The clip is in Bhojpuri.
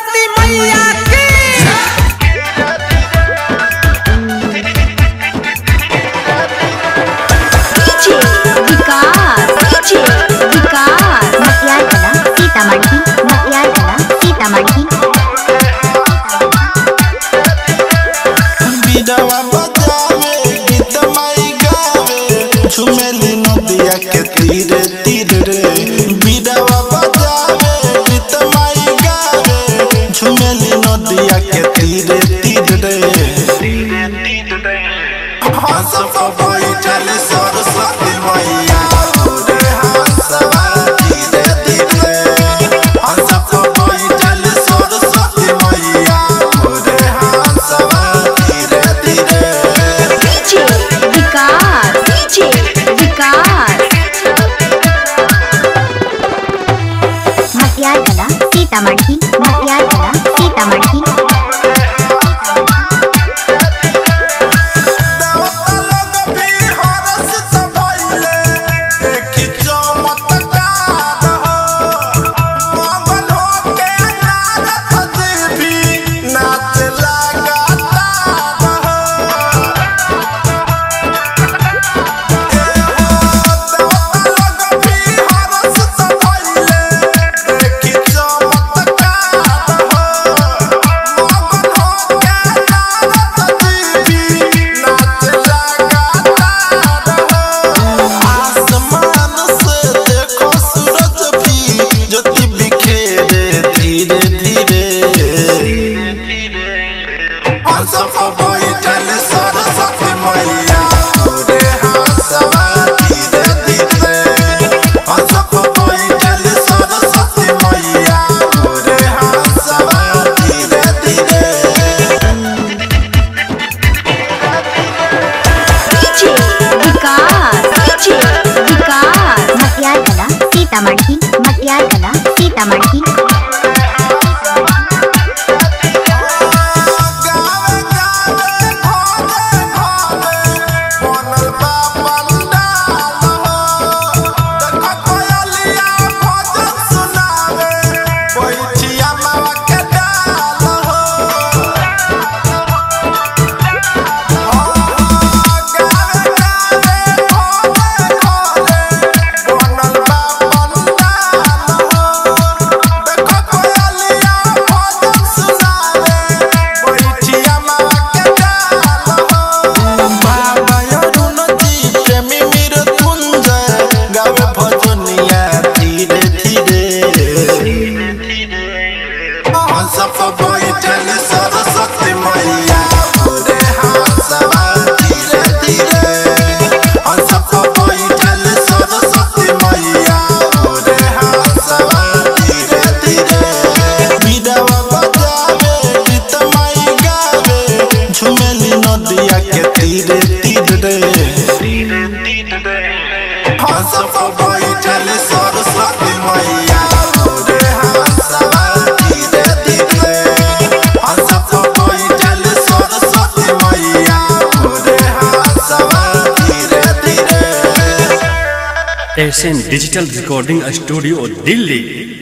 सरस्वती मैया की सीतामढ़ी बिडवा बजावे गीत माई गावे झुमेली नदिया के तीरे तीरे रे। बिडवा बजावे गीत माई गावे झुमेली नदिया के तीरे तीरे रे। हंस पर बैठल सरस्वती मैया रे हंसवा धीरे धीरे। हंस पर बैठल सरस्वती मैया रे हंसवा धीरे धीरे। सीतामढ़ी सीतामढ़ी सीतामढ़ी सरस्वती मैया रे हंसवा धीरे धीरे। हंस पर बैठल सरस्वती मैया रे हंसवा धीरे धीरे। बिडवा बजावे गीत माई गावे झुमेली नदिया के तीरे तीरे। हंस पर बैठल सरस्वती मैया रे हंसवा धीरे धीरे। हंस पर बैठल सरस्वती मैया रे हंसवा धीरे धीरे। SN digital recording studio Delhi.